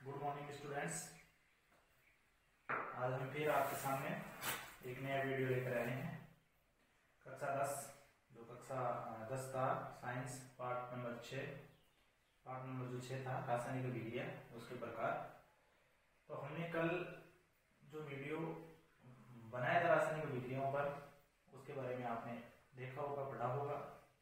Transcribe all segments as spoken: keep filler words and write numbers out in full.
Good morning students. आज हम फिर आपके सामने एक नया वीडियो लेकर आए हैं। कक्षा दस जो कक्षा दस था साइंस पार्ट नंबर छः पार्ट नंबर जो छः था रासायनिक अभिक्रिया उसके प्रकार। तो हमने कल जो वीडियो बनाया था रासायनिक अभिक्रियाओं पर उसके बारे में आपने देखा होगा, पढ़ा होगा,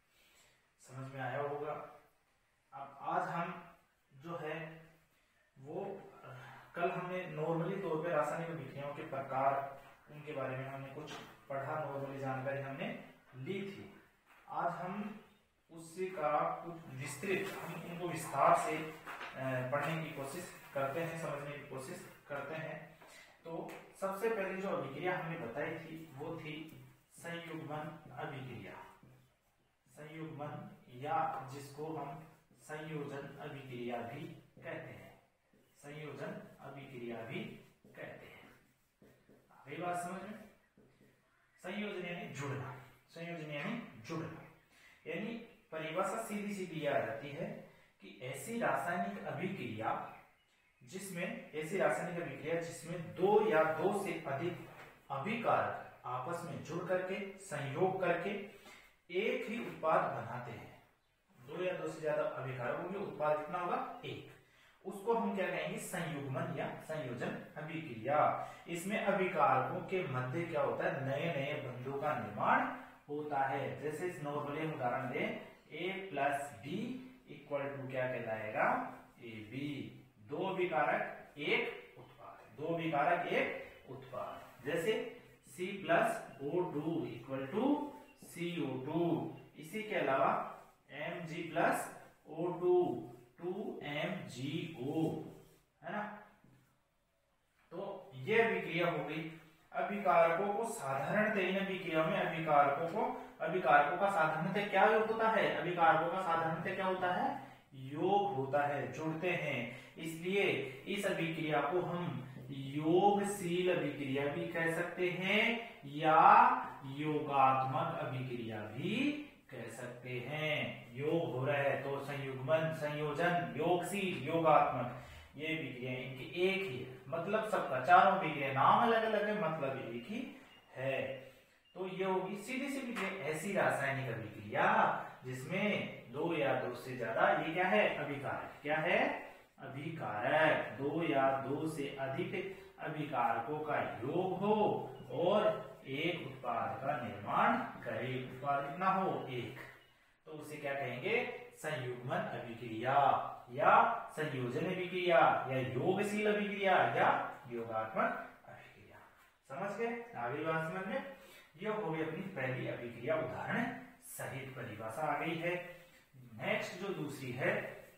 समझ में आया होगा। अब आज हम जो है वो कल हमने नॉर्मली तौर पे रासायनिक अभिक्रियाओं के प्रकार उनके बारे में हमने कुछ पढ़ा, नॉर्मली जानकारी हमने ली थी। आज हम उससे का कुछ विस्तृत हम उनको विस्तार से पढ़ने की कोशिश करते हैं, समझने की कोशिश करते हैं। तो सबसे पहले जो अभिक्रिया हमने बताई थी वो थी संयुग्मन अभिक्रिया। संयुग्मन या जिसको हम संयोजन अभिक्रिया भी कहते हैं, संयोजन अभिक्रिया भी कहते हैं। आगे बात समझ में। संयोजन यानी जुड़ना, संयोजन यानी जुड़ना यानी परिभाषा सीधी सीधी आ जाती है कि ऐसी रासायनिक अभिक्रिया जिसमें ऐसी रासायनिक अभिक्रिया जिसमें दो या दो से अधिक अभिकारक आपस में जुड़ करके संयोग करके एक ही उत्पाद बनाते हैं। दो या दो से ज्यादा अभिकारकों के उत्पाद कितना होगा? एक। उसको हम क्या कहेंगे? संयुग्मन या संयोजन अभिक्रिया। इसमें अभिकारकों के मध्य क्या होता है? नए नए बंधों का निर्माण होता है। जैसे इस नॉर्मली हम उदाहरण दें, A plus B equal to क्या कहलाएगा? A B. दो अभिकारक एक उत्पाद, दो अभिकारक एक उत्पाद। जैसे C plus O two equal to C O two. इसी के अलावा M G plus O two two M G O, है ना। तो ये अभिक्रिया हो गई। अभिकारकों को साधारणतः इन अभिक्रिया में अभिकारकों को अभिकारकों का साधारणतः क्या योग होता है? अभिकारकों का साधारणतः क्या होता है? योग होता है, जुड़ते हैं। इसलिए इस अभिक्रिया को हम योगशील अभिक्रिया भी कह सकते हैं या योगात्मक अभिक्रिया भी कह सकते हैं। योग हो रहा है तो संयुग्मन, संयोजन, योगशील, योगात्मक, ये अभिक्रिया इनकी एक ही है। मतलब सबका चारों अभिक्रिया नाम अलग अलग है, मतलब एक ही है। तो ये होगी सीधी सी अभिक्रिया ऐसी रासायनिक अभिक्रिया जिसमें दो या दो से ज्यादा ये क्या है? अभिकारक। क्या है? अभिकारक। दो या दो से अधिक अभिकारकों का योग हो और एक उत्पाद का निर्माण करे। उत्पाद कितना हो? एक। तो उसे क्या कहेंगे? संयुग्मन अभिक्रिया या संयोजन अभिक्रिया या योगशील अभिक्रिया या योगात्मक अभिक्रिया। समझ गए? आगे बात समझ में। यह हो गई अपनी पहली अभिक्रिया उदाहरण सहित परिभाषा आ गई है। नेक्स्ट जो दूसरी है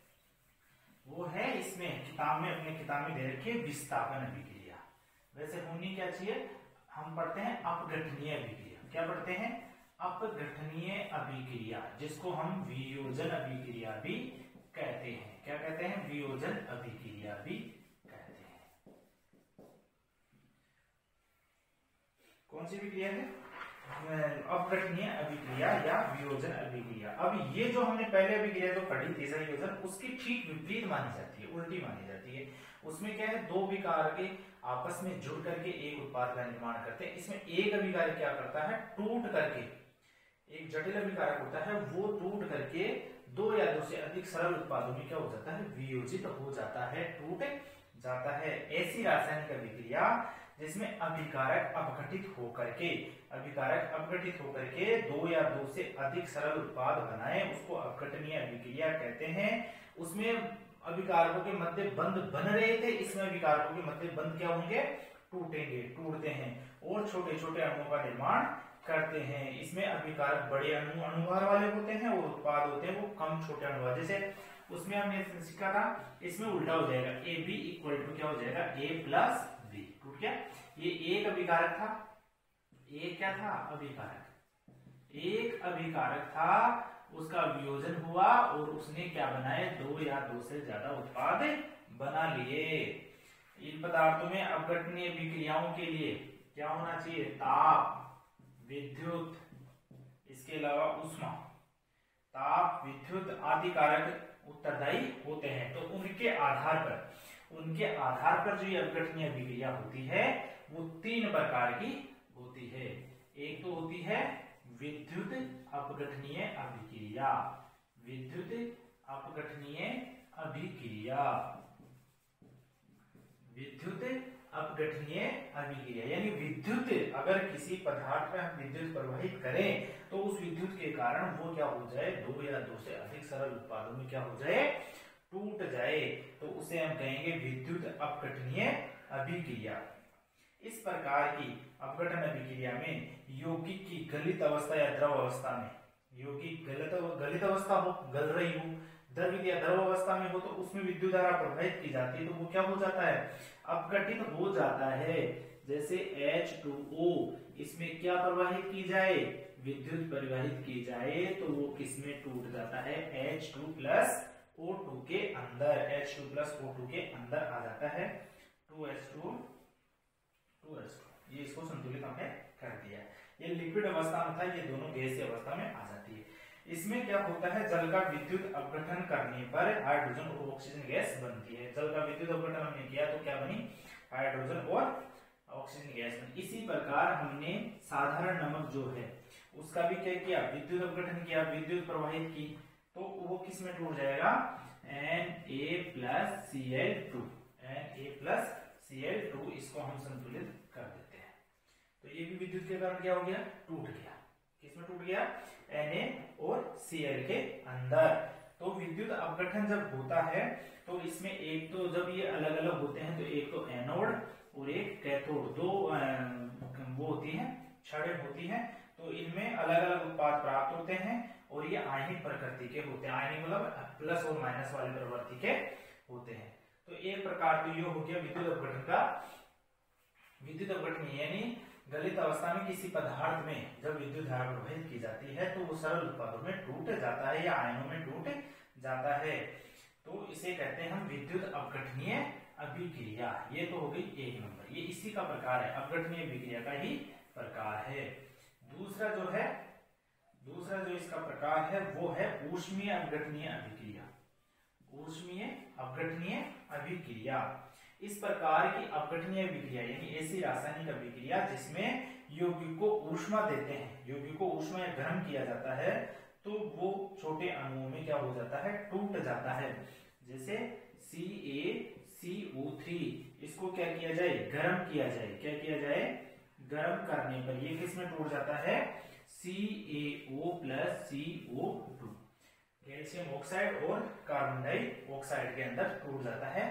वो है इसमें किताब में अपने किताब में दे रखी है विस्थापन अभिक्रिया। वैसे होनी क्या चाहिए? हम पढ़ते हैं अपघटनीय अभिक्रिया। क्या पढ़ते हैं? अपघटनीय अभिक्रिया, जिसको हम वियोजन अभिक्रिया भी कहते हैं। क्या कहते हैं? वियोजन अभिक्रिया भी कहते हैं। कौन सी अभिक्रिया है? अपघटनीय अभिक्रिया या वियोजन अभिक्रिया। अब ये जो हमने पहले अभिक्रिया तो पढ़ी थी संयोजन, उसकी ठीक विपरीत मानी जाती है, उल्टी मानी जाती है। उसमें क्या है? दो अभिकारक आपस में जुड़ करके एक उत्पाद का निर्माण करते हैं। इसमें एक अभिकारक क्या करता है? टूट करके, एक जटिल अभिकारक होता है वो टूट करके दो या दो से अधिक सरल उत्पादों में क्या हो जाता है? वियोजित हो जाता है, टूट जाता है। ऐसी रासायनिक अभिक्रिया जिसमें अभिकारक अपघटित होकर के अभिकारक अपघटित होकर के दो या दो से अधिक सरल उत्पाद बनाए, उसको अपघटनीय अभिक्रिया कहते हैं। उसमें अभिकारकों के मध्य बंध बन रहे थे, इसमें अभिकारकों के मध्य बंध क्या होंगे? टूटेंगे, टूटते हैं और छोटे छोटे अणुओं का निर्माण करते हैं। इसमें अभिकारक बड़े अणु अणुभार वाले होते हैं और उत्पाद होते हैं वो कम छोटे अणुभार। जैसे उसमें हमने सीखा था, इसमें उल्टा हो जाएगा, ए बी इक्वल टू क्या हो जाएगा? A plus B. टूट गया। ये एक अभिकारक था, एक क्या था? अभिकारक। एक अभिकारक था, उसका वियोजन हुआ और उसने क्या बनाए? दो या दो से ज्यादा उत्पाद बना लिए। इन पदार्थों में अपघटनीय अभिक्रियाओं के लिए क्या होना चाहिए? ताप, विद्युत, इसके अलावा ऊष्मा, ताप, विद्युत आदि कारक उत्तरदायी होते हैं। तो उनके आधार पर उनके आधार पर जो ये अपघटनीय अभिक्रिया होती है वो तीन प्रकार की होती है। एक तो होती है विद्युत अपघटनीय अभिक्रिया, विद्युत अपघटनीय अभिक्रिया, विद्युत अपघटनीय अभिक्रिया यानी विद्युत, अगर किसी पदार्थ में हम विद्युत प्रवाहित करें तो उस विद्युत के कारण वो क्या हो जाए, दो या दो से अधिक सरल उत्पादों में क्या हो जाए, टूट जाए, तो उसे हम कहेंगे विद्युत अपघटनीय अभिक्रिया। इस प्रकार की अपघटन अभिक्रिया में यौगिक की गलित अवस्था या द्रव अवस्था में, यौगिक गलित गलित अवस्था हो, गल रही हो, द्रवित या द्रव अवस्था में हो तो उसमें विद्युत धारा प्रवाहित की जाती है तो वो क्या हो जाता है, अपघटित हो जाता है। जैसे एच टू ओ, इसमें क्या प्रवाहित की जाए, विद्युत प्रवाहित की जाए तो वो किसमें टूट जाता है, H two plus O two के अंदर, H two plus O two के अंदर आ जाता है, two H two two H two, ये इसको संतुलित हमने कर दिया। ये लिक्विड अवस्था में था, ये दोनों गैसीय अवस्था में आ जाती है। इसमें क्या होता है, जल का विद्युत अपघटन करने पर हाइड्रोजन और ऑक्सीजन गैस बनती है। जल का विद्युत अपघटन हमने किया तो क्या बनी, हाइड्रोजन और ऑक्सीजन गैस बनी। इसी प्रकार हमने साधारण नमक जो है उसका भी क्या किया, विद्युत अपघटन किया, विद्युत प्रवाहित की, तो वो किस में टूट जाएगा, N A plus C L two, N A plus C L two, इसको हम संतुलित कर देते हैं। तो ये भी विद्युत के कारण क्या हो गया, टूट गया। किसमें टूट गया, Na और Cl के अंदर। तो विद्युत अपघटन जब होता है तो इसमें एक तो जब ये अलग अलग होते हैं तो एक तो एनोड और एक कैथोड, दो वो होती हैं, छड़ें होती हैं, तो इनमें अलग अलग उत्पाद प्राप्त होते हैं और ये आयनिक प्रकृति के होते हैं। आयनिक मतलब प्लस और माइनस वाले प्रवृत्ति के होते हैं। तो एक प्रकार तो ये हो गया विद्युत अपघटन का। विद्युत अपघटन यानी गलित अवस्था में किसी पदार्थ में जब विद्युत धारा प्रवाहित की जाती है तो वो सरल उत्पादों में टूट जाता है या आयनों में टूट जाता है, तो इसे कहते हैं हम विद्युत अपघटनीय अभिक्रिया। ये तो हो गई एक नंबर, ये इसी का प्रकार है, अपघटनीय अभिक्रिया का ही प्रकार है। दूसरा जो है, दूसरा जो इसका प्रकार है वो है ऊष्मीय अपघटनीय अभिक्रिया। ऊष्मीय अपघटनीय अभिक्रिया, इस प्रकार की अपघटनीय अभिक्रिया यानी ऐसी रासायनिक अभिक्रिया जिसमें यौगिक को ऊष्मा देते हैं, यौगिक को ऊष्मा या गर्म किया जाता है तो वो छोटे अणुओं में क्या हो जाता है, टूट जाता है। जैसे सी ए सी ओ थ्री, इसको क्या किया जाए, गर्म किया जाए, क्या किया जाए, गर्म करने पर ये किसमें टूट जाता है, C A O plus C O two, calcium oxide और कार्बन डाइऑक्साइड के अंदर टूट जाता है।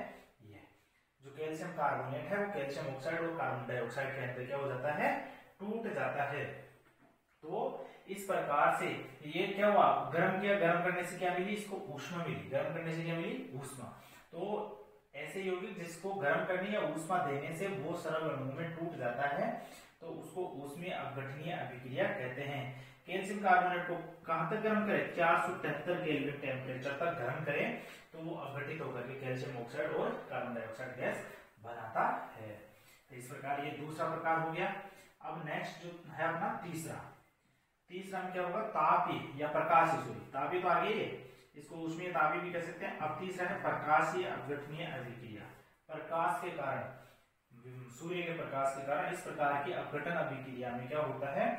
जो कैल्शियम कार्बोनेट है वो कैल्शियम ऑक्साइड और कार्बन डाइऑक्साइड के अंदर क्या हो जाता है, टूट जाता है। तो इस प्रकार से ये क्या हुआ, गर्म किया, गर्म करने से क्या मिली, इसको ऊष्मा मिली, गर्म करने से क्या मिली, ऊष्मा। तो ऐसे यौगिक जिसको गर्म करने या ऊष्मा देने से वो सरल अणुओं में टूट जाता है तो उसको ऊष्मीय अपघटनीय अभिक्रिया कहते हैं। कैल्शियम कार्बोनेट को कहां तक गर्म करें, चार सौ तिहत्तर केल्विन टेम्परेचर तक गर्म करें तो वो अपघटित होकर के कैल्शियम ऑक्साइड और कार्बन डाइऑक्साइड गैस बनाता है। तो इस प्रकार ये दूसरा प्रकार हो गया। अब नेक्स्ट जो है अपना तीसरा, तीसरा में क्या होगा, तापीय या प्रकाशीय, सॉरी तापीय तो आगे है, इसको ऊष्मीय तापीय भी कह सकते हैं। अब तीसरा है प्रकाशीय अपघटनीय अभिक्रिया। प्रकाश के कारण, सूर्य के प्रकाश के कारण इस प्रकार की अपघटन अभिक्रिया में क्या होता है,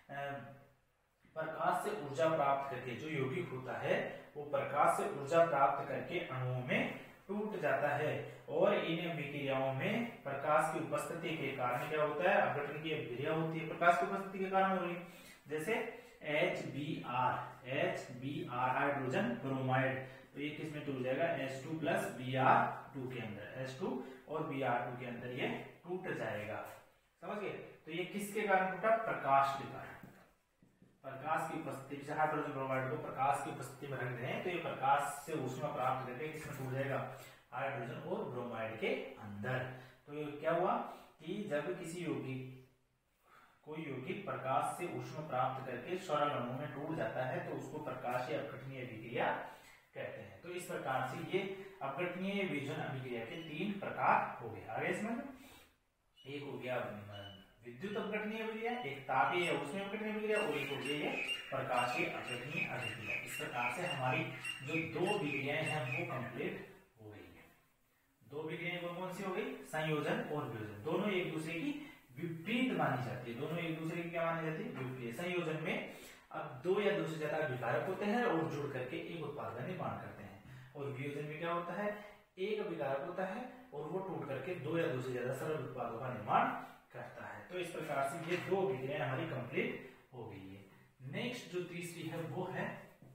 प्रकाश से ऊर्जा प्राप्त करके जो यौगिक होता है वो प्रकाश से ऊर्जा प्राप्त करके अणुओं में टूट जाता है और इन अभिक्रियाओं में प्रकाश की उपस्थिति के कारण क्या होता है, अपघटन की अभिक्रिया होती है, प्रकाश की उपस्थिति के कारण हो रही है। जैसे H B R, H B R hydrogen bromide, तो ये किस में टूट जाएगा, H two plus B R two के अंदर, एच टू और बी आर टू के अंदर ये टूट जाएगा। समझ गए? तो ये किसके कारण टूटा, प्रकाश के कारण, प्रकाश की उपस्थिति से हाइड्रोजन ब्रोमाइड को प्रकाश की उपस्थिति में रख दें तो ये प्रकाश से ऊष्मा प्राप्त करके किसमें टूट जाएगा, हाइड्रोजन और ब्रोमाइड के अंदर। तो ये क्या हुआ कि जब किसी यौगिक, कोई यौगिक प्रकाश से ऊष्मा प्राप्त करके सरल अणु में टूट जाता है तो उसको प्रकाशीय अपघटनीय अभिक्रिया कहते हैं। तो इस प्रकार से ये अपघटनीय विभजन अभिक्रिया के तीन प्रकार हो गए। आगे इसमें एक हो गया विद्युत अपघटनीय अभिक्रिया, एक तापीय या ऊष्मीय अपघटनीय अभिक्रिया और एक हो गई है प्रकाशीय अपघटनीय अभिक्रिया। इस प्रकार से हमारी जो दो अभिक्रियाएं हैं वो कंप्लीट हो गई है। दो अभिक्रियाएं कौन कौन सी हो गई? संयोजन और वियोजन। दोनों एक दूसरे की विपरीत मानी जाती है, दोनों एक दूसरे की क्या मानी जाती है? विपरीत। संयोजन में अब दो या दो से ज्यादा विकारक होते हैं और जुड़ करके एक उत्पाद का निर्माण करते हैं, और वियोजन में क्या होता है? एक विकारक होता है और वो टूट करके दो या दो से ज्यादा सरल उत्पादों का निर्माण करता है। तो इस प्रकार से ये दो अभिक्रियाएं हमारी कंप्लीट हो गई है। नेक्स्ट जो तीसरी है वो है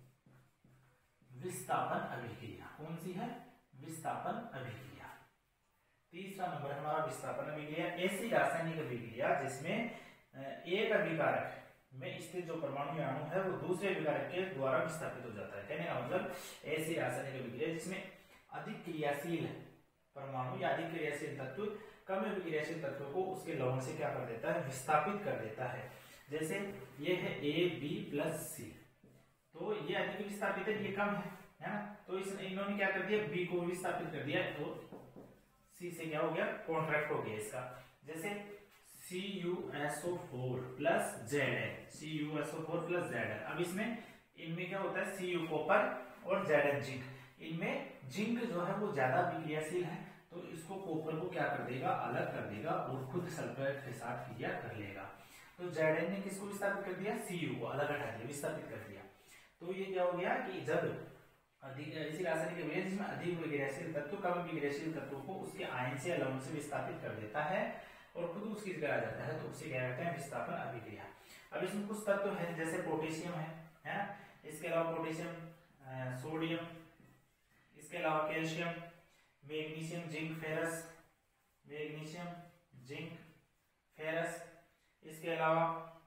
विस्थापन अभिक्रिया। कौन सी है? विस्थापन अभिक्रिया। तीसरा नंबर हमारा विस्थापन अभिक्रिया। ऐसी रासायनिक अभिक्रिया जिसमें एक अभिकारक में स्थित जो परमाणु अणु है वो दूसरे अभिकारक के द्वारा विस्थापित हो जाता है। कहने का मतलब ऐसी रासायनिक अभिक्रिया जिसमें अधिक क्रियाशील परमाणु या अधिक क्रियाशील तत्व कम अभिक्रियाशील तत्व को उसके लवण से क्या कर देता है? विस्थापित कर देता है। जैसे ये है ए बी प्लस सी, तो ये अधिक विस्थापित है, ये कम है, है ना? तो इस इन्होंने क्या कर दिया? बी को विस्थापित कर दिया, तो सी से क्या हो गया? कॉन्ट्रैक्ट हो गया इसका। जैसे C U S O four plus Z N, C U S O four plus Z N. अब इसमें इनमें क्या होता है? सी यू कॉपर और जेड एन जिंक। इनमें जिंक जो है वो ज्यादा विक्रियाशील है, तो इसको कॉपर को क्या कर देगा? अलग कर देगा और खुद सल्फेट के साथ क्रिया कर लेगा। तो जेड एन ने किसको विस्थापित कर दिया? सी यू को अलग हटा दिया, विस्थापित कर दिया। तो ये क्या हो गया कि जब अधिक ऐसी रासायनिक अभिक्रिया जिसमें अधिक विक्रियाशील तत्व कम विक्रियाशील तत्व को उसके आयन से या लवण से विस्थापित कर देता है और खुद उसकी जगह आ जाता है, तो उसे क्या कहते हैं? विस्थापन अभिक्रिया। अब इसमें कुछ तत्व है जैसे पोटेशियम है, है? इसके अलावा पोटेशियम, सोडियम, इसके अलावा calcium, magnesium, zinc, ferrous, magnesium, zinc, ferrous, इसके अलावा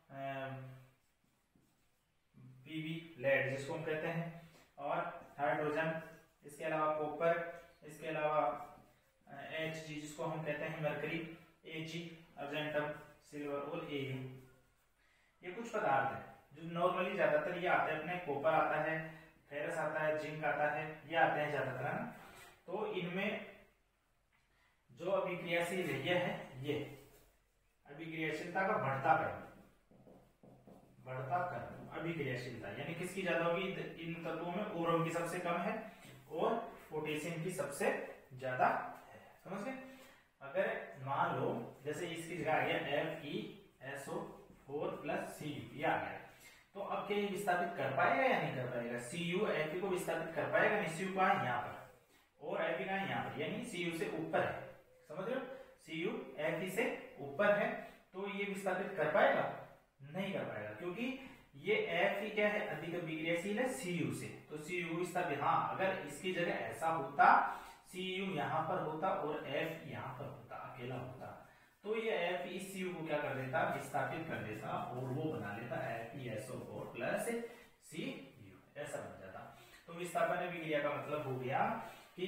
पीबी लेड जिसको हम कहते हैं, और हाइड्रोजन, इसके अलावा कॉपर, इसके अलावा एच जी जिसको हम कहते हैं mercury, A G, argentum, silver और ए यू। ये कुछ पदार्थ है जो नॉर्मली ज्यादातर ये आते हैं अपने, कॉपर आता है, फेरस आता है, जिंक आता है, ये आते हैं ज्यादातर, है ना? तो इनमें जो अभिक्रियाशील है है ये अभिक्रियाशीलता का बढ़ता क्रम, बढ़ता क्रम अभिक्रियाशीलता, यानी किसकी ज्यादा होगी? इन तत्वों में ओरम की सबसे कम है और पोटेशियम की सबसे ज्यादा है। समझ गए? अगर मान लो जैसे इसकी जगह आ गया F E S O four plus C U, ये आ गया, तो अब क्या ये विस्थापित कर पाएगा या नहीं कर पाएगा? सी यू एफ ई को विस्थापित कर पाएगा नहीं? सी यू कहाँ है? यहाँ पर, और एफ ई कहाँ है? यहाँ पर, यानी सी यू से ऊपर है। समझ रहे हो? सी यू एफ ई से ऊपर है, तो ये विस्थापित कर पाएगा? नहीं कर पाएगा, क्योंकि ये एफ ई क्या है? अधिक अभिक्रियाशील है सी यू से, तो सी यू विस्थापित। हाँ, अगर इसकी जगह ऐसा होता, सी यू यहाँ पर होता और एफ यहाँ पर होता, अकेला होता, तो ये एफ ई सी यू को क्या कर देता? विस्थापित कर देता और वो बना लेता F E S O four plus C U, ऐसा बन जाता। तो विस्थापन अभिक्रिया का मतलब हो गया कि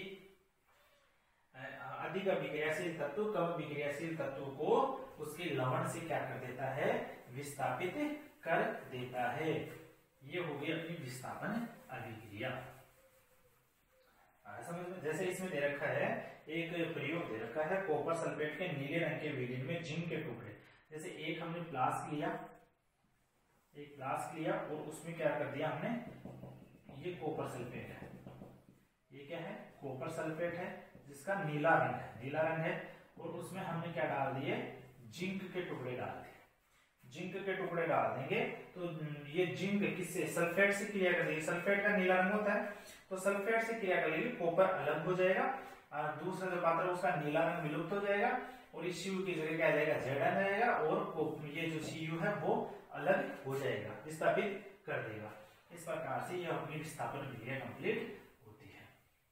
अधिक अभिक्रियाशील तत्व कम अभिक्रियाशील तत्व को उसके लवण से क्या कर देता है? विस्थापित कर देता है। ये हो गई अपनी विस्थापन अभिक्रिया। समझ में? जैसे इसमें दे रखा है, एक प्रयोग दे रखा है, कॉपर सल्फेट के नीले रंग के विलीन में जिंक के टुकड़े। जैसे एक हमने फ्लास्क लिया, एक फ्लास्क लिया और उसमें क्या कर दिया हमने? ये कॉपर सल्फेट है, ये क्या है? कॉपर सल्फेट है जिसका नीला रंग है, नीला रंग है, और उसमें हमने क्या डाल दिए? जिंक के टुकड़े डाल दिए। जिंक के टुकड़े डाल देंगे तो ये जिंक किससे? सल्फेट से क्रिया कर देगी। सल्फेट का नीला रंग होता है, तो सल्फेट से क्रिया करेगी, कॉपर अलग हो जाएगा, और दूसरा जो पात्र उसका नीला रंग विलुप्त हो जाएगा, और इस सी यू की जगह क्या आ जाएगा? जेड आ जाएगा, और ये जो सी यू है वो अलग हो जाएगा, विस्थापित कर देगा। इस प्रकार से यह अपनी विस्थापन अभिक्रिया कंप्लीट होती है।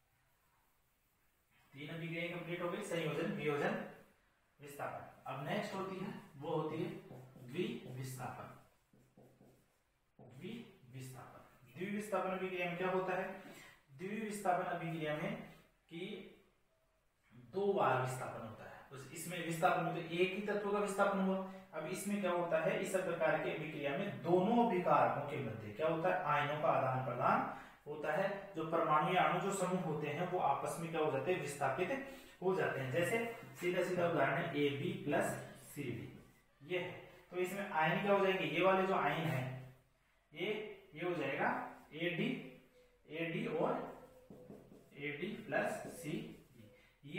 तीन अभिक्रियाएं कंप्लीट हो गई, संयोजन, वियोजन, विस्थापन। अब नेक्स्ट होती है, वो होती है द्विविस्थापन। द्विविस्थापन द्विविस्थापन अभिक्रिया में क्या होता है? द्विविस्थापन अभिक्रिया में कि दो बार विस्थापन होता है। तो इसमें विस्थापन में तो एक ही तत्व का विस्थापन हुआ। अब इसमें क्या होता है? इस प्रकार की अभिक्रिया में दोनों अभिकारकों के मध्य क्या होता है? आयनों का आदान प्रदान होता है। जो परमाणु या अणु जो समूह होते हैं वो आपस में क्या हो जाते हैं? विस्थापित हो जाते हैं। जैसे सीधा सीधा उदाहरण है A B plus C D, ये है, तो इसमें आयन क्या हो जाएंगे? ये वाले जो आयन है ये ये हो जाएगा ए डी, ए डी और A D plus C D. ये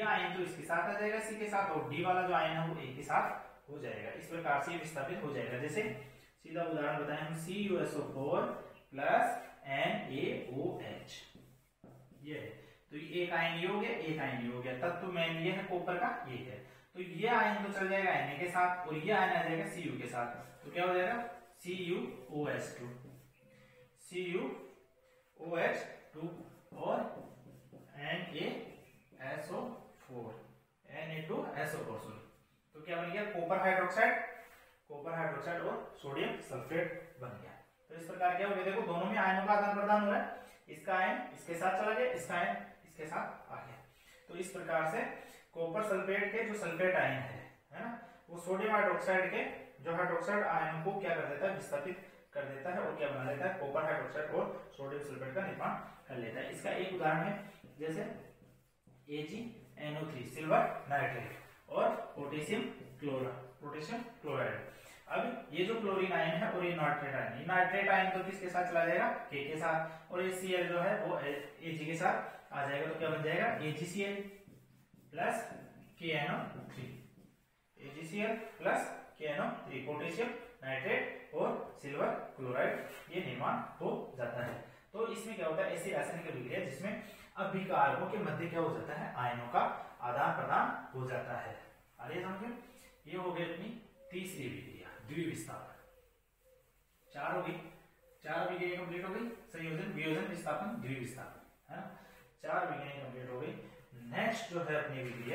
ये आयन तो इसके साथ आ जाएगा सी के साथ, और डी वाला जो आयन है वो ए के साथ हो जाएगा। इस प्रकार से विस्थापित हो जाएगा। जैसे सीधा उदाहरण बताएं हम, C U S O four plus N A O H, ये है। तो एक आयन ये हो गया, एक आयन ये हो गया। तब तो मेन ये है कॉपर का, ये है। तो ये आयन तो चल जाएगा एन ए के साथ, और ये आयन आ जाएगा सी यू के साथ। तो क्या हो जाएगा, C U O H two, C U O H two और N A S O four, N A two S O four, sorry. तो क्या बन गया, कॉपर हाइड्रोक्साइड, कॉपर हाइड्रोक्साइड और सोडियम सल्फेट बन गया। तो इस प्रकार क्या हो गया, देखो दोनों में आयनों का आदान प्रदान हो रहा है। इसका आयन इसके साथ चला गया, इसका आयन इसके साथ आ गया। तो इस प्रकार से कॉपर सल्फेट के जो सल्फेट आयन है, है ना, वो सोडियम हाइड्रोक्साइड के जो हाइड्रोक्साइड आयन को क्या कर देता है, विस्थापित कर देता है और क्या बना लेता है, कॉपर हाइड्रोक्साइड और सोडियम सल्फेट का निर्माण कर लेता है। इसका एक उदाहरण है जैसे A G N O three silver nitrate और पोटेशियम क्लोराइड, पोटेशियम क्लोराइड। अब ये जो क्लोरीन आयन है और ये नाइट्रेट आयन, ये नाइट्रेट आयन तो किसके साथ चला जाएगा, के के साथ, और ये सी एल जो है वो ए जी के साथ आ जाएगा। तो क्या बन जाएगा, A G C L plus K N O three, A G C L plus K N O three, potassium nitrate और सिल्वर क्लोराइड, ये निर्माण हो जाता है। तो इसमें क्या होता है, ऐसी रासायनिक अभिक्रिया जिसमें अभिकारकों के मध्य क्या हो जाता है, आयनों का आदान प्रदान हो जाता है। आइए समझे, ये हो गई अपनी तीसरी अभिक्रिया, द्विविस्थापन। चार हो गई, चार अभिक्रिया कंप्लीट हो गई, संयोजन, वियोजन, विस्थापन, द्विविस्थापन, है ना। चार अभिक्रिया कंप्लीट हो गई। नेक्स्ट जो है अपनी अभिक्रिया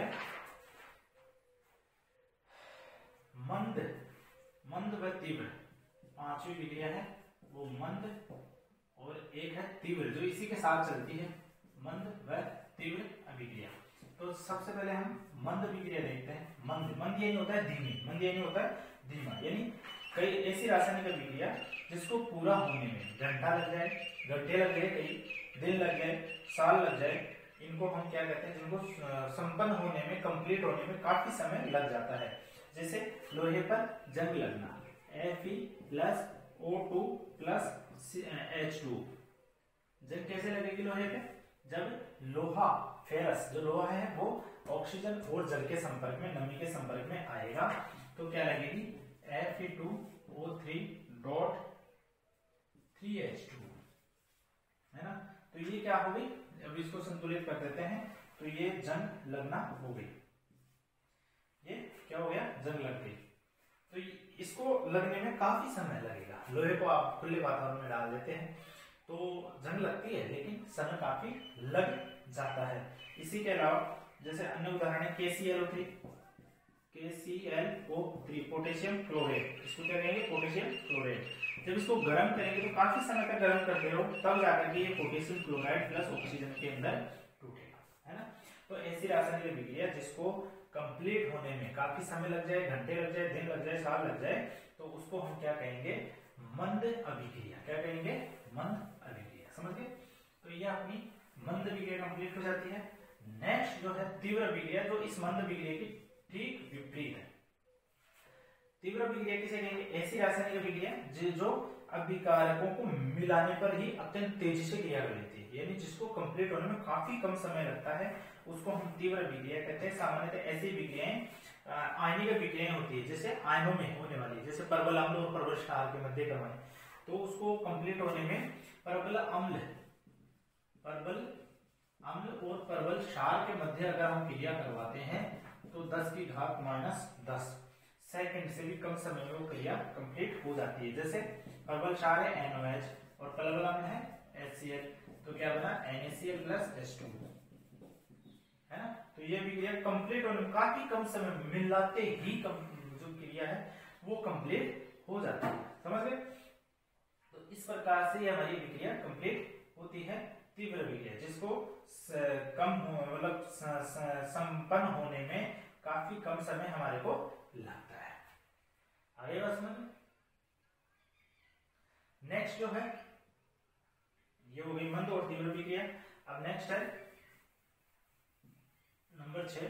मंद, मंद व तीव्र, पांचवी अभिक्रिया है वो मंद, और एक है तीव्र जो इसी के साथ चलती है, मंद व तीव्र अभिक्रिया। तो सबसे पहले हम मंद अभिक्रिया देखते हैं। मंद, मंद ये नहीं होता है धीमी, मंद ये नहीं होता है धीमा, यानी कई ऐसी रासायनिक अभिक्रिया जिसको पूरा होने में घंटा लग जाए, घंटे लग जाए, कई दिन लग जाए, साल लग जाए, इनको हम क्या कहते हैं, जिनको संपन्न होने में, कंप्लीट होने में काफी समय लग जाता है। जैसे लोहे पर जंग लगना, F E plus O two plus H two, जंग कैसे लगेगी लोहे पे, जब लोहा फेरस जो लोहा है वो ऑक्सीजन और जल के संपर्क में, नमी के संपर्क में आएगा, तो क्या लगेगी, F E two O three dot three H two, है ना। तो ये क्या हो गई, अब इसको संतुलित कर देते हैं, तो ये जंग लगना हो गई, ये क्या हो गया, जंग लग गई। तो इसको लगने में काफी समय लगेगा। लोहे को आप खुले वातावरण में डाल देते हैं तो जंग लगती है, लेकिन समय काफी लग जाता है। इसी के अलावा जैसे अन्य उदाहरण है के C L O three, K C L O three potassium chloride, इसको क्या कहेंगे, पोटेशियम क्लोराइड। जब इसको गर्म करेंगे तो काफी समय तक गर्म करते रहो, तब जाकर के ये पोटेशियम क्लोराइड प्लस ऑक्सीजन के अंदर टूटेगा, है ना। तो ऐसी रासायनिक अभिक्रिया जिसको कंप्लीट होने में काफी समय लग जाए, घंटे लग जाए, दिन लग जाए, साल लग जाए, तो उसको हम क्या कहेंगे, मंद अभिक्रिया। क्या कहेंगे, मंद अभिक्रिया। समझ गए। तो ये अपनी मंद अभिक्रिया कंप्लीट हो जाती है। नेक्स्ट जो है तीव्र अभिक्रिया, जो इस मंद अभिक्रिया की ठीक विपरीत है। तीव्र अभिक्रिया किसे कहेंगे, ऐसी रासायनिक अभिक्रिया जो अभिकारकों को मिलाने पर ही अत्यंत तेजी से क्रिया कर लेती है, यानी जिसको कंप्लीट होने में काफी कम समय लगता है, उसको हम तीव्र अभिक्रिया कहते हैं। सामान्यतः ऐसी अभिक्रियाएं आयनिक अभिक्रियाएं होती है, जैसे आयनों में होने वाली, जैसे परबल अम्ल और परबल क्षार के मध्य क्रम है, तो उसको कंप्लीट होने में परबल अम्ल, परबल अम्ल और परबल क्षार के मध्य अगर हम क्रिया करवाते हैं तो दस की घात माइनस दस सेकंड से भी कम समय में वो क्रिया कंप्लीट हो जाती है। जैसे परबल क्षार है एन ओ एच और परबल अम्ल है एच सी एल, तो क्या बना, N A C L plus H two, है ना। तो ये भी क्रिया कंप्लीट होने में काफी कम समय में, मिलाते ही कम, जो क्रिया है वो कंप्लीट हो जाती है। समझ गए। तो इस प्रकार से हमारी विक्रिया कंप्लीट होती है। तीव्र विक्रिया जिसको कम मतलब संपन्न होने में काफी कम समय हमारे को लगता है। आगे बात समझ। नेक्स्ट जो है ये हो गई मंद और तीव्र विक्रिया। अब नेक्स्ट है नंबर छह,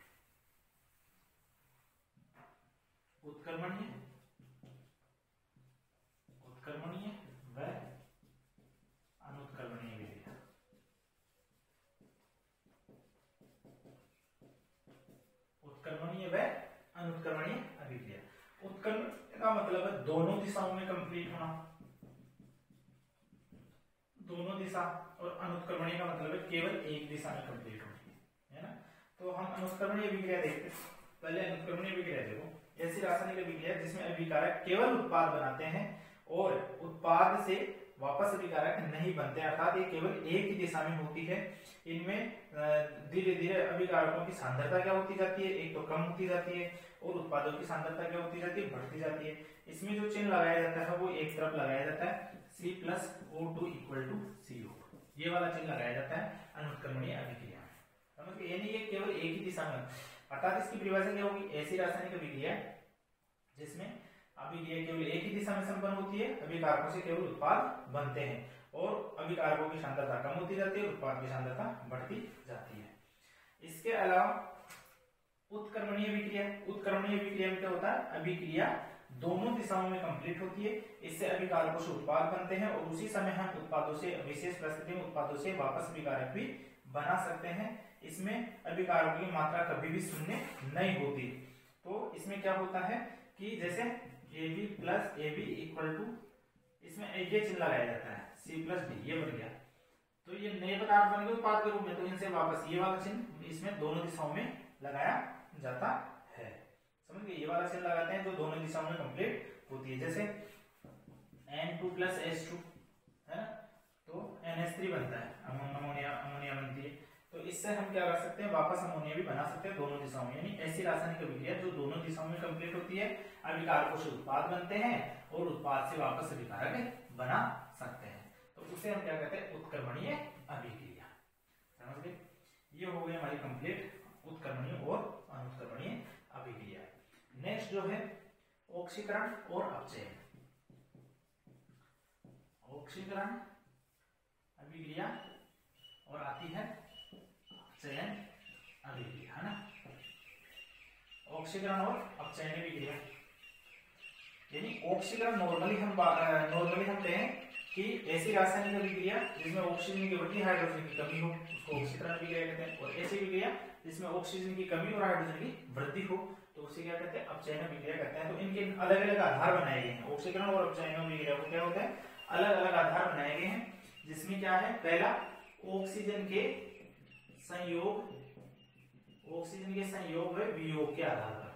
उत्क्रमणीय, उत्क्रमणीय व अनुत्क्रमणीय विक्रिया। उत्क्रमणीय व अनुत्क्रमणीय अभिक्रिया। उत्क्रमण का मतलब है दोनों दिशाओं में कंप्लीट होना, दोनों दिशा, और अनुत्क्रमणीय का मतलब है केवल एक दिशा में कंप्लीट होनी है ना। तो हम अनुत्क्रमणीय अभिक्रिया देखते हैं। पहले अनुत्क्रमणीय अभिक्रिया देखो, ऐसी रासायनिक अभिक्रिया जिसमें अभिकारक केवल उत्पाद बनाते हैं और उत्पाद से वापस अभिकारक नहीं बनते, अर्थात ये केवल एक ही दिशा में होती है। इनमें धीरे धीरे अभिकारकों की सांद्रता क्या होती जाती है, एक तो कम होती जाती है और उत्पादों की सांद्रता क्या होती जाती है, बढ़ती जाती है। इसमें जो चिन्ह लगाया जाता है वो एक तरफ लगाया जाता है, C plus O two equal to C O two, ये वाला चिन्ह लगाया जाता है अनुत्क्रमणीय अभिक्रिया में। समझ गए, यानी ये केवल एक ही दिशा में, अर्थात इसकी परिभाषा क्या होगी, ऐसी रासायनिक अभिक्रिया जिसमें अभिक्रिया केवल एक ही दिशा में संपन्न होती है, अभिकारकों से केवल उत्पाद बनते हैं और अभिकारकों की सांद्रता कम होती जाती है, उत्पाद की सांद्रता बढ़ती जाती है। इसके अलावा उत्क्रमणीय अभिक्रिया, उत्क्रमणीय अभिक्रिया में क्या होता है, अभिक्रिया दोनों दिशाओं में कंप्लीट होती है, इससे अभिकारकों से उत्पाद बनते हैं और उसी समय हम उत्पादों से विशेष परिस्थिति में उत्पादों से वापस अभिकारक भी बना सकते हैं। इसमें अभिकारकों की मात्रा कभी भी शून्य नहीं होती। तो इसमें क्या होता है कि जैसे A B plus A B equal to, इसमें ये चिन्ह लगाया जाता है C प्लस डी, ये बन गया। तो ये नए पदार्थ बन गए उत्पाद के रूप में, तो इनसे वापस ये वाला चिन्ह इसमें दोनों दिशाओं में लगाया जाता है। समझ गए, ये वाला चिन्ह लगाते हैं जो दोनों दिशाओं में कंप्लीट होती है। जैसे N two plus S two है ना, तो एन एस थ्री बनता है, अमोनिया अमोनिया बनती है। तो इससे हम क्या कर सकते हैं, वापस अमोनिया भी बना सकते हैं दोनों दिशाओं में। यानी ऐसी रासायनिक अभिक्रिया जो दोनों दिशाओं में कंप्लीट होती है, अभिकारकों से उत्पाद बनते हैं और उत्पाद से वापस अभिकारक बना सकते हैं, तो उसे हम क्या कहते हैं, उत्क्रमणीय अभिक्रिया। समझ गए, ये हो गई हमारी कंप्लीट उत्क्रमणीय और अनुत्क्रमणीय अभिक्रिया। नेक्स्ट जो है ऑक्सीकरण और अपचयन। ऑक्सीकरण अभिक्रिया और आती है अपचयन अभिक्रिया, है ना। ऑक्सीकरण और अपचयन अभिक्रिया, यानी ऑक्सीकरण नॉर्मली हम नॉर्मली हम कहें कि ऐसी रासायनिक अभिक्रिया जिसमें ऑक्सीजन की बढ़ती हाइड्रोजन की कमी हो उसको ऑक्सीकरण अभिक्रिया कहते हैं, और ऐसी अभिक्रिया जिसमें ऑक्सीजन की कमी और हाइड्रोजन की वृद्धि हो तो उसे क्या कहते हैं, अपचयन अभिक्रिया कहते हैं। तो इनके अलग अलग आधार बनाए गए हैं, ऑक्सीकरण और अपचयन अभिक्रिया को क्या होता है, अलग अलग आधार बनाए गए हैं, जिसमें क्या है, पहला ऑक्सीजन के संयोग, ऑक्सीजन के संयोग व वियोग के आधार पर,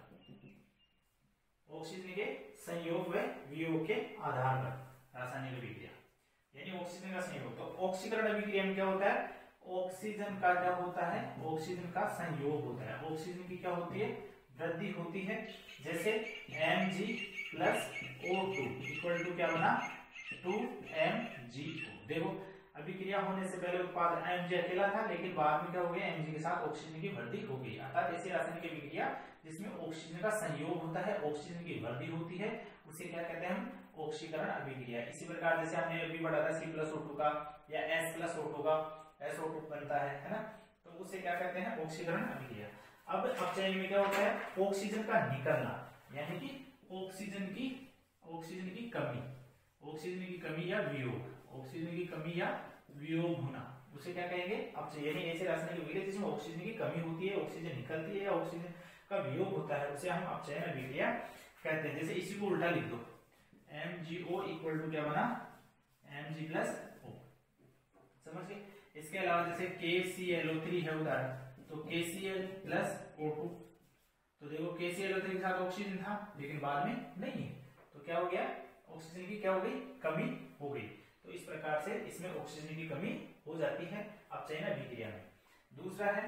ऑक्सीजन के संयोग व वियोग के आधार पर रासायनिक अभिक्रिया, यानी ऑक्सीजन का संयोग। तो ऑक्सीकरण अभिक्रिया में क्या होता है, ऑक्सीजन का क्या होता है, ऑक्सीजन का संयोग होता है, ऑक्सीजन की क्या होती है, वृद्धि होती है। जैसे M G plus O two equal to क्या बना, टू एम जी ओ। देखो अभिक्रिया होने से पहले उत्पाद Mg अकेला था, लेकिन बाद में क्या हो गया, Mg के साथ ऑक्सीजन की वृद्धि हो गई। अर्थात ऐसी रासायनिक अभिक्रिया जिसमें ऑक्सीजन का संयोग होता है, ऑक्सीजन की वृद्धि होती है, उसे क्या कहते हैं हम, ऑक्सीकरण अभिक्रिया। इसी प्रकार जैसे हमने अभी पढ़ा था C प्लस O टू का या S प्लस O टू का S O टू बनता है, है ना, तो उसे क्या कहते हैं, ऑक्सीकरण अभिक्रिया। अब अपचयन में क्या होता है, ऑक्सीजन का निकलना, यानी कि ऑक्सीजन की ऑक्सीजन की कमी, ऑक्सीजन की कमी या वियोग, ऑक्सीजन की कमी या वियोग होना, उसे क्या कहेंगे, अपचयन। यानी ऐसे रासायनिक अभिक्रिया जिसमें ऑक्सीजन की कमी होती है, ऑक्सीजन निकलती है या ऑक्सीजन का वियोग होता है, उसे हम अपचयन अभिक्रिया कहते हैं। जैसे इसी को उल्टा लिख दो, M G O equal to क्या बना, एम जी प्लस ओ। समझ गए। इसके अलावा जैसे के सी एल ओ थ्री है उदाहरण, तो K C L plus O two, तो देखो के सी एल ओ थ्री के साथ ऑक्सीजन था लेकिन बाद में नहीं है, तो क्या हो गया, ऑक्सीजन की क्या हो गई, कमी हो गई। तो इस प्रकार से इसमें ऑक्सीजन की कमी हो जाती है अपचयन अभिक्रिया में। दूसरा है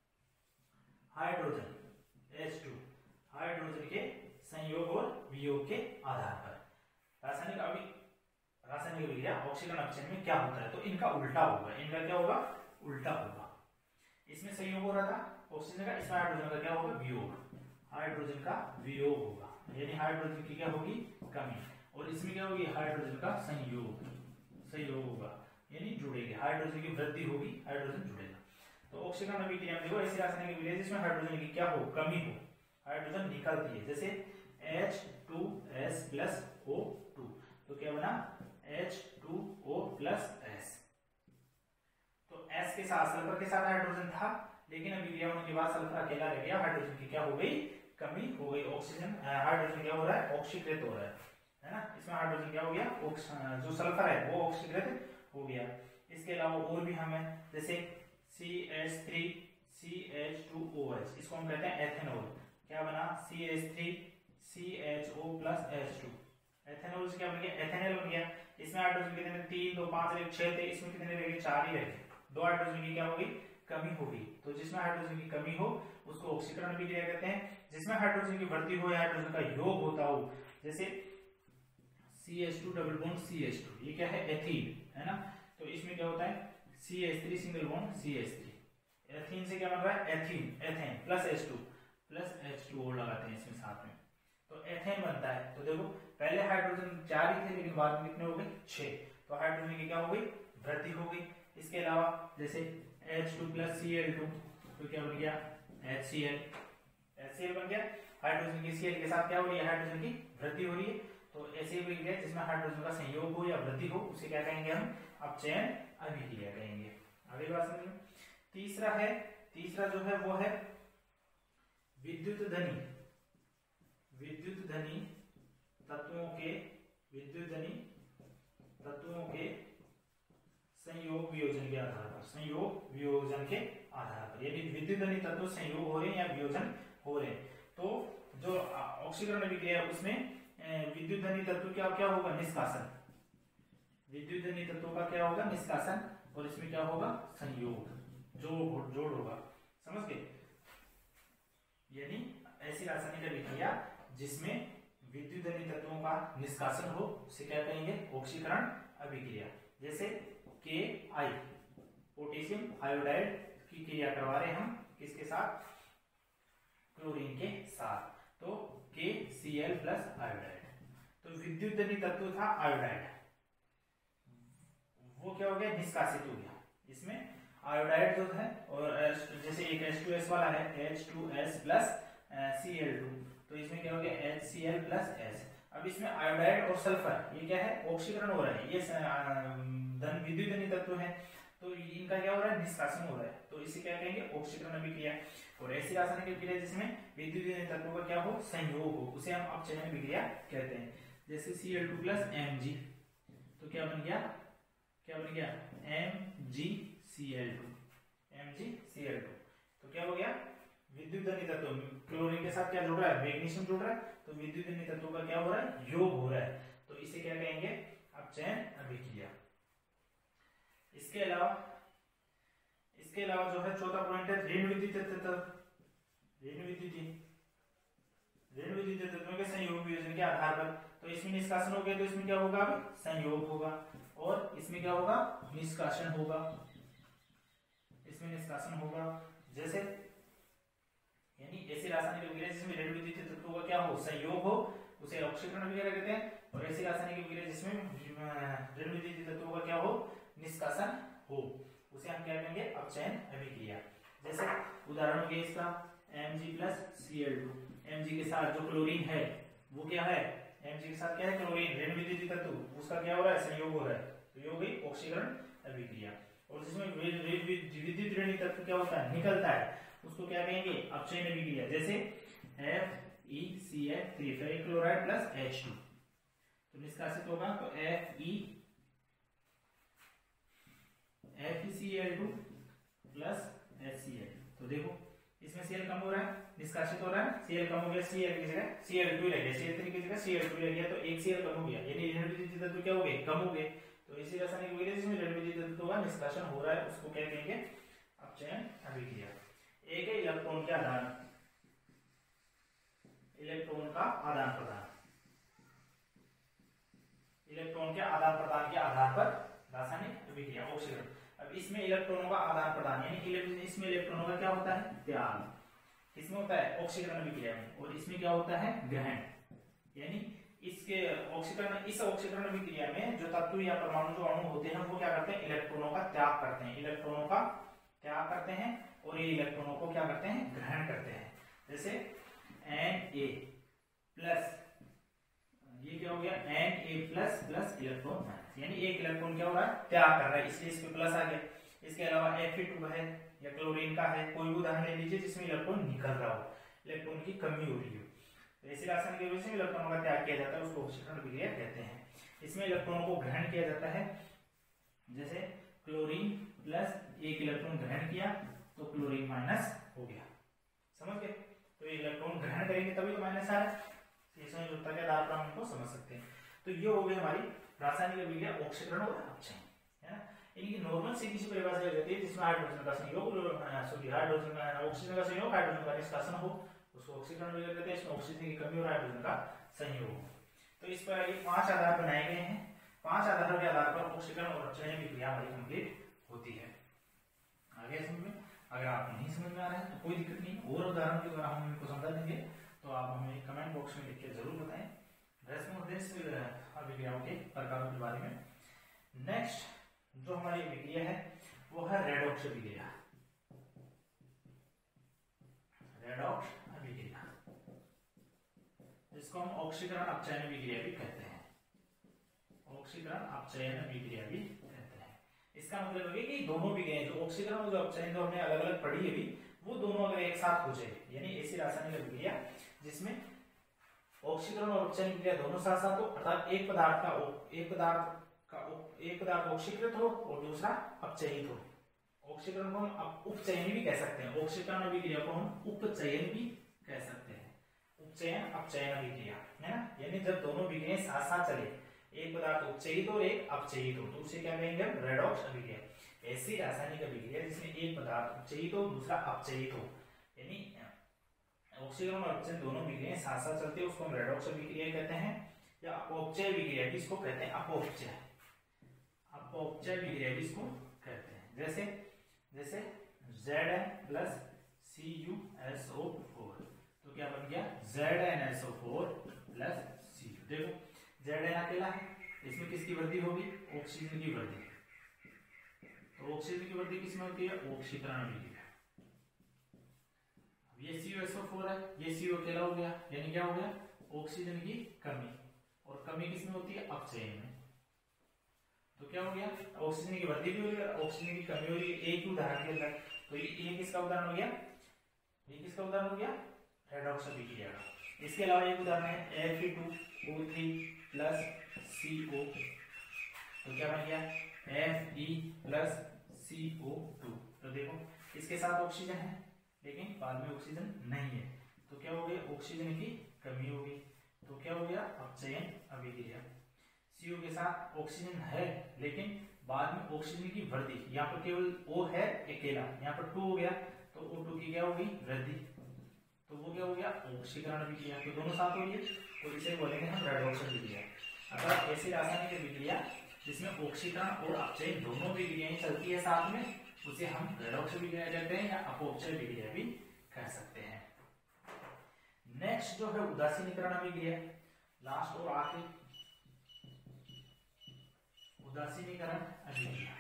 हाइड्रोजन एच टू, हाइड्रोजन के संयोग और वियोग के आधार पर रासायनिक अभि रासायनिक अभिक्रिया ऑक्सीकरण अपचयन में क्या होता है, तो इनका उल्टा होगा, इनका क्या होगा, उल्टा होगा। इसमें संयोग हो रहा था ऑक्सीजन का, इसमें हाइड्रोजन का क्या होगा, वियोग, हाइड्रोजन का वियोग होगा, यानी हाइड्रोजन की क्या होगी, कमी, और इसमें क्या होगी, हाइड्रोजन का संयोग, संयोग होगा, यानी जुड़ेंगे, हाइड्रोजन की वृद्धि होगी, हाइड्रोजन जुड़ेगा। तो ऑक्सीकरण अभिक्रिया में देखो ऐसी रासायनिक अभिक्रिया जिसमें हाइड्रोजन की क्या हो, कमी हो, हाइड्रोजन निकलती है, जैसे H two S plus O two, तो क्या बना, H two O plus S. तो S के साथ सल्फर के साथ हाइड्रोजन था, लेकिन अभिक्रिया होने के बाद सल्फर अकेला रह गया, हाइड्रोजन की क्या हो गई, कमी हो गई, ऑक्सीजन हाइड्रोजन क्या हो रहा है, ऑक्सीकृत हो रहा है, है ना। इसमें हाइड्रोजन क्या हो गया, जो सल्फर है वो ऑक्सीकृत हो गया। इसके अलावा और भी हमें जैसे C H three C H two O H, इसको हम कहते हैं एथेनॉल, क्या बना C H three C H O plus H two, ethanol से क्या बन गया, एथेनॉल बन गया। इसमें हाइड्रोजन कितने, तीन दो पांच एक छह थे, इसमें कितने रह गए, चार ही रह गए, दो हाइड्रोजन की क्या होगी, कमी होगी। तो जिसमें हाइड्रोजन की कमी हो उसको ऑक्सीकरण अभिक्रिया कहते हैं। जिसमें हाइड्रोजन की वृद्धि हो या हाइड्रोजन का योग होता हो, जैसे C H two double bond C H two, ये क्या है, एथीन, है ना। तो इसमें क्या होता है, C H three single bond C H three, ethene से क्या बन रहा है, ethene, ethane plus H two plus H two और लगाते हैं इसमें साथ में, तो एथेन बनता है। तो देखो पहले हाइड्रोजन चार ही थे, लेकिन बाद में कितने हो गए, छह, तो हाइड्रोजन की क्या हो गई, वृद्धि हो गई। इसके अलावा जैसे H two plus C L two, तो क्या बन गया, H C L, H C L बन गया। हाइड्रोजन की Cl के साथ क्या हो रही है, हाइड्रोजन की वृद्धि हो रही है। तो ऐसे अभिक्रिया जिसमें हाइड्रोजन का संयोग हो या वृद्धि हो उसे क्या कहेंगे हम, अपचयन अभिक्रिया कहेंगे। अगली बात समझिए, तीसरा है, तीसरा जो है वो है विद्युत धनी, विद्युत धनी तत्वों के, विद्युत धनी तत्वों के संयोग वियोजन के आधार पर, संयोग वियोजन के आधार पर, यदि विद्युत धनी तत्व संयोग हो रहे हैं या वियोजन हो रहे हैं, तो जो ऑक्सीकरण अभिक्रिया है उसमें विद्युत धनी तत्व क्या क्या होगा, निष्कासन, विद्युत धनी तत्वों का क्या होगा, निष्कासन, और इसमें क्या होगा, संयोग, जोड़ जोड़ होगा, समझ गए। यानी ऐसी रासायनिक अभिक्रिया जिसमें विद्युत धनी तत्वों का निष्कासन हो उसे क्या कहेंगे, ऑक्सीकरण अभिक्रिया। जैसे के आई, पोटेशियम आयोडाइड की क्रिया करवा रहे हम किसके साथ, क्लोरीन के साथ, तो K C L plus iodide, तो विद्युत धनी तत्व था आयोडाइड, वो क्या हो गया, निष्कासित हो गया। इसमें आयोडाइड जो है, और जैसे एक एच टू एस वाला है, H two S plus C L two, तो इसमें क्या हो गया, H C L plus S. अब इसमें आयोडाइड और सल्फर ये क्या है, ऑक्सीकरण हो रहा है, ये धन विद्युत धनी तत्व है, तो इनका क्या हो रहा है, निष्कासन हो रहा है, तो इसे क्या कहेंगे, ऑक्सीकरण अभिक्रिया। और ऐसी रासायनिक अभिक्रिया जिसमें विद्युत धनी तत्वों का क्या हो, संयोग हो, उसे हम अपचयन अभिक्रिया कहते हैं। जैसे C L two plus M G, तो क्या बन गया, क्या बन गया, M G C L two, M G C L two, तो क्या हो गया, विद्युत धनी तत्व क्लोरीन के साथ क्या जुड़ रहा है, मैग्नीशियम जुड़ रहा है, तो विद्युत धनी तत्वों का क्या हो रहा है, योग हो रहा है, तो इसे क्या कहेंगे, अपचयन अभिक्रिया। इसके अलावा इसके अलावा जो है चौथा पॉइंट है ऋण विद्युत तत्व, ऋण विद्युत ऋण विद्युत तत्वों के संयोग वियोजन के आधार पर, तो इसमें निष्कासन हो गया, तो इसमें क्या होगा, संयोग होगा, और इसमें क्या होगा, निष्कासन होगा, इसमें निष्कासन होगा। जैसे यानी ऐसी रासायनिक अभिक्रिया जिसमें ऋण विद्युत तत्वों का क्या हो, संयोग हो, उसे ऑक्सीकरण अभिक्रिया कहते हैं। और ऐसी रासायनिक अभिक्रिया जिसमें ऋण विद्युत तत्वों का क्या हो, निष्कासन हो, उसे हम क्या कहेंगे, अपचयन अभिक्रिया। जैसे उदाहरण हो गया इसका M G plus C L two, M G के साथ जो क्लोरीन है वो क्या है, एम जी के साथ क्या है, क्लोरीन, ऋण विद्युत तत्व, उसका क्या हो रहा है, संयोग हो रहा है, तो ये हो गई ऑक्सीकरण अभिक्रिया। और जिसमें विद्युत ऋण तत्व क्या होता है, निकलता है, उसको क्या कहेंगे, अपचयन अभिक्रिया। जैसे F E C H three, ferric chloride plus H two, तो निष्कासित होगा, तो F E F E C L two plus H C L, तो देखो इसमें Cl कम हो रहा है, निष्कासित हो रहा है, Cl कम हो गया, Cl की जगह सी एल टू रह गया, सी एल थ्री की जगह सी एल टू रह गया, तो एक Cl कम हो गया, यानी ऋण विद्युत तत्व क्या हो गए, कम हो गए। तो इसी रासायनिक अभिक्रिया जिसमें ऋण विद्युत तत्व का निष्कासन हो रहा है उसको क्या कहेंगे, अपचयन अभिक्रिया। एक है इलेक्ट्रॉन के आदान, इलेक्ट्रॉन का आदान प्रदान, इलेक्ट्रॉन के आदान प्रदान के आधार पर रासायनिक अभिक्रिया, ऑक्सीकरण। अब इसमें इलेक्ट्रॉनों का आदान प्रदान, यानी इसमें इलेक्ट्रॉनों का क्या होता है, त्याग, किसमें होता है, ऑक्सीकरण अभिक्रिया में। और इसमें क्या होता है, ग्रहण, यानी इसके ऑक्सीकरण, इस ऑक्सीकरण अभिक्रिया में जो तत्व या परमाणु जो अणु होते हैं वो क्या करते हैं, इलेक्ट्रॉनों का त्याग करते हैं, इलेक्ट्रॉनों का त्याग करते हैं, और ये इलेक्ट्रॉनों को क्या करते हैं, ग्रहण करते हैं। जैसे एन ए प्लस, ये क्या हो गया, N A plus plus electron, यानी एक इलेक्ट्रॉन क्या हो रहा है, त्याग कर रहा है, इसलिए इस पे प्लस आ गया। इसके अलावा एफ ई टू है, या क्लोरीन का है, कोई भी उदाहरण ले लीजिए जिसमें इलेक्ट्रॉन निकल रहा हो, इलेक्ट्रॉन की कमी हो रही हो, तो ऐसे रासायनिक विक्रिया से इलेक्ट्रॉनों का त्याग किया जाता है, उसको ऑक्सीकरण विक्रिया कहते हैं। इसमें इलेक्ट्रॉनों को ग्रहण किया जाता है, जैसे क्लोरीन प्लस एक इलेक्ट्रॉन ग्रहण किया तो क्लोरीन माइनस हो गया, समझ गए। तो ये इलेक्ट्रॉन ग्रहण करेंगे तभी तो माइनस आ रहा है, इसमें जुड़ता के आधार पर हम इनको समझ सकते हैं। तो ये हो गई हमारी रासायनिक अभिक्रिया ऑक्सीकरण और अपचयन, है ना। इनकी नॉर्मल सीधी सी परिभाषा रहती है जिसमें हाइड्रोजन का संयोग सॉरी हाइड्रोजन का ऑक्सीजन का संयोग हाइड्रोजन का निष्कासन हो, उसको ऑक्सीकरण विक्रिया कहते हैं। इसमें ऑक्सीजन की कमी और हाइड्रोजन का संयोग। तो इस पर ये पांच आधार बनाए गए हैं, पांच आधारों के आधार पर ऑक्सीकरण और अपचयन विक्रिया हमारी कंप्लीट होती है। आगे समझ में, अगर आप नहीं समझ में आ रहा है तो कोई दिक्कत नहीं, और उदाहरण के द्वारा हम इनको समझा देंगे, तो आप हमें कमेंट बॉक्स में लिख के जरूर बताएं अभिक्रियाओं के प्रकारों के बारे में। नेक्स्ट जो हमारी विक्रिया है वो है रेडॉक्स अभिक्रिया। रेडॉक्स अभिक्रिया जिसको हम ऑक्सीकरण अपचयन विक्रिया भी कहते हैं, ऑक्सीकरण अपचयन विक्रिया भी कहते हैं। इसका मतलब है कि दोनों विक्रियाएं जो ऑक्सीकरण और जो अपचयन जो हमने अलग अलग पढ़ी है भी, वो दोनों अगर एक साथ हो जाए, यानी ऐसी रासायनिक अभिक्रिया जिसमें ऑक्सीकरण और अपचयन क्रिया दोनों साथ साथ हो, अर्थात एक पदार्थ का एक पदार्थ का एक पदार्थ ऑक्सीकृत हो और दूसरा अपचयित हो। ऑक्सीकरण को हम उपचयन भी कह सकते हैं, ऑक्सीकरण अभिक्रिया को हम उपचयन भी कह सकते हैं, उपचयन अपचयन अभिक्रिया, है ना। यानी जब दोनों विक्रियाएं साथ साथ चले, एक पदार्थ उपचयित हो एक अपचयित हो, तो उसे क्या कहेंगे हम, रेडॉक्स अभिक्रिया। ऐसी रासायनिक अभिक्रिया जिसमें एक पदार्थ उपचयित हो दूसरा अपचयित हो, यानी ऑक्सीकरण और अपचयन दोनों विक्रियाएं साथ साथ चलती है, उसको हम रेडॉक्स अभिक्रिया कहते हैं, या अपौपचय विक्रिया भी इसको कहते हैं, अपौपचय अपौपचय विक्रिया भी इसको कहते हैं। जैसे जैसे Z N plus C U S O four, तो क्या बन गया Z N S O four plus C U. देखो जेड एन अकेला है, इसमें किसकी वृद्धि होगी, ऑक्सीजन की वृद्धि, तो ऑक्सीजन की वृद्धि किसमें होती है, ऑक्सीकरण अभिक्रिया। ये C U S O four है, ये सी यू अकेला हो गया, यानी क्या हो गया, ऑक्सीजन की कमी, और कमी किसमें होती है, अपचयन में। तो क्या हो गया, ऑक्सीजन की वृद्धि भी हो रही है, ऑक्सीजन की कमी हो रही है, एक ही उदाहरण के अंदर। तो ये ये किसका उदाहरण हो गया, ये किसका उदाहरण हो गया, रेडॉक्स अभिक्रिया का। इसके अलावा एक उदाहरण है F E two O three plus C O, तो क्या बन गया F E plus C O two. तो देखो इसके साथ ऑक्सीजन है लेकिन बाद में ऑक्सीजन नहीं है, तो क्या हो गया, ऑक्सीजन की कमी होगी, तो क्या हो गया, अपचयन अभिक्रिया। सीओ के साथ ऑक्सीजन है लेकिन बाद में ऑक्सीजन की वृद्धि, यहाँ पर केवल O है अकेला, यहाँ पर टू हो गया, तो O टू की क्या होगी, वृद्धि, तो वो क्या हो गया, ऑक्सीकरण अभिक्रिया। तो दोनों साथ हो गए, तो इसे बोलेंगे हम रेडॉक्स अभिक्रिया। अगर ऐसी रासायनिक अभिक्रिया जिसमें ऑक्सीकरण और अपचयन दोनों विक्रियाएं चलती है साथ में, उसे हम रेडॉक्स अभिक्रिया कहते हैं, या अपौपचय अभिक्रिया भी कह सकते हैं। नेक्स्ट जो है उदासीनीकरण अभिक्रिया, लास्ट और आखिरी उदासीनीकरण अभिक्रिया,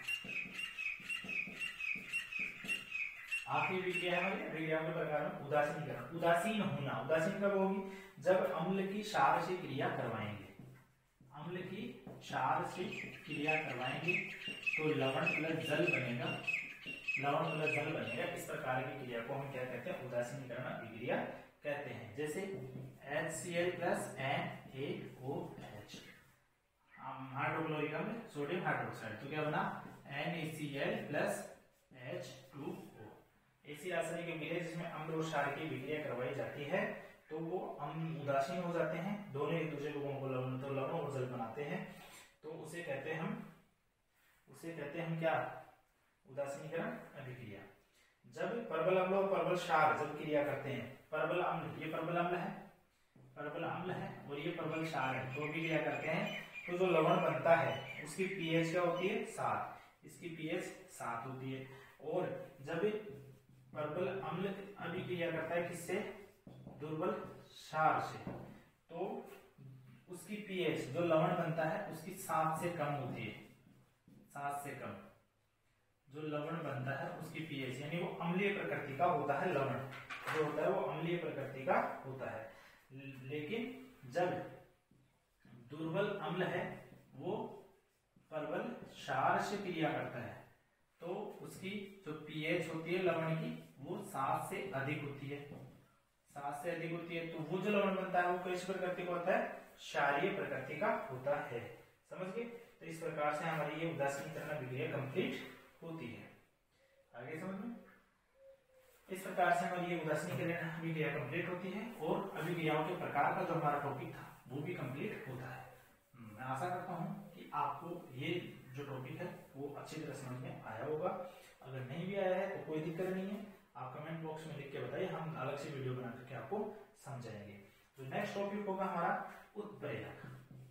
आखिरी विक्रिया है हमारी अभिक्रिया के प्रकार में उदासीनीकरण। उदासीन होना, उदासीन कब होगी, जब अम्ल की क्षार से क्रिया करवाएंगे, अम्ल की क्षार से क्रिया करवाएंगे तो लवण प्लस जल बनेगा, लवण प्लस जल बनेगा। इस प्रकार की क्रिया को हम क्या कहते हैं, उदासीनीकरण अभिक्रिया कहते हैं। जैसे H C L plus N A O H, hydrochloric अम्ल सोडियम हाइड्रोक्साइड, तो क्या बना N A C L plus H two O. ऐसी रासायनिक अभिक्रिया जिसमें अम्ल और क्षार की विक्रिया करवाई जाती है तो वो अम्ल उदासीन हो जाते हैं, दोनों एक दूसरे को लवण तो लवण और जल बनाते हैं, तो उसे कहते हैं हम उसे कहते हैं हम क्या, उदासीनीकरण अभिक्रिया। जब प्रबल अम्ल और प्रबल क्षार जब क्रिया करते हैं, प्रबल अम्ल, ये प्रबल अम्ल है, प्रबल अम्ल है और ये प्रबल क्षार है, तो भी क्रिया करते हैं, तो जो लवण बनता है उसकी पीएच क्या होती है, सात, इसकी पीएच सात होती है। और जब प्रबल अम्ल अभिक्रिया करता है किससे, दुर्बल क्षार से, तो उसकी पीएच जो लवण बनता है उसकी सात से कम होती है, सात से कम जो लवण बनता है उसकी पीएच, यानी वो अम्लीय प्रकृति का होता है, लवण जो होता है वो अम्लीय प्रकृति का होता है। लेकिन जब दुर्बल अम्ल है वो प्रबल क्षार से क्रिया करता है, तो उसकी जो पीएच होती है लवण की वो सात से अधिक होती है, सात से अधिक होती है। तो वो जो लवण बनता है वो किस प्रकृति का होता है, क्षारीय प्रकृति का होता है। समझ गए। तो इस प्रकार से हमारी ये उदासीनीकरण अभिक्रिया कंप्लीट होती है। आगे समझ में, इस प्रकार से हमारी ये उदासीनीकरण अभिक्रिया कंप्लीट होती है और अभिक्रियाओं के प्रकार का जो हमारा टॉपिक था वो भी कंप्लीट होता है। मैं आशा करता हूँ कि आपको ये जो टॉपिक है वो अच्छी तरह समझ में आया होगा। अगर नहीं भी आया है तो कोई दिक्कत नहीं है, आप कमेंट बॉक्स में लिख के बताइए, हम अलग से वीडियो बना करके आपको समझाएंगे। तो नेक्स्ट टॉपिक होगा हमारा उत्प्रेरक।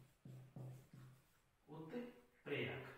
उत्प्रेरक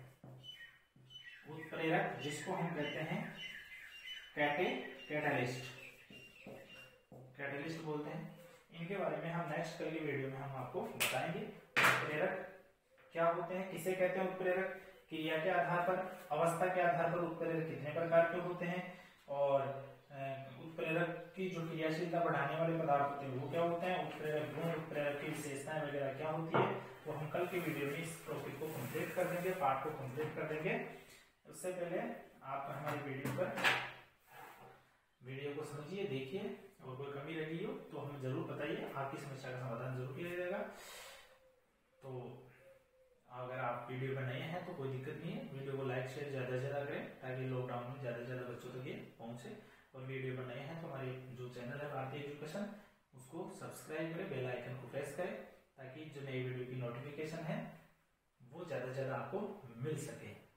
उत्प्रेरक जिसको हम कहते हैं कैटे कैटालिस्ट कैटालिस्ट बोलते हैं। इनके बारे में हम नेक्स्ट कल की वीडियो में हम आपको बताएंगे। उत्प्रेरक क्या होते हैं, किसे कहते हैं उत्प्रेरक, क्रिया के आधार पर, अवस्था के आधार पर उत्प्रेरक कितने प्रकार के होते हैं, और उत्प्रेरक की जो क्रियाशीलता बढ़ाने वाले पदार्थ होते हैं वो क्या होते हैं, उत्प्रेरक गुण, उत्प्रेरक की विशेषताएं वगैरह क्या होती है, वो हम कल के वीडियो में इस टॉपिक को कंप्लीट कर देंगे, पार्ट को कंप्लीट कर देंगे। उससे पहले आप हमारी वीडियो पर वीडियो को समझिए, देखिए, और कोई कमी लगी हो तो हमें जरूर बताइए, आपकी समस्या का समाधान जरूर किया जाएगा। तो अगर आप वीडियो पर नए हैं तो कोई दिक्कत नहीं है, वीडियो को लाइक शेयर ज्यादा से ज्यादा करें ताकि लॉकडाउन में ज्यादा से ज्यादा बच्चों तक ये पहुंचे। और वीडियो पर नए हैं तो हमारे जो चैनल है भारतीय एजुकेशन उसको सब्सक्राइब करें, बेल आइकन को प्रेस करें ताकि जो नई वीडियो की नोटिफिकेशन है वो ज्यादा से ज्यादा आपको मिल सके।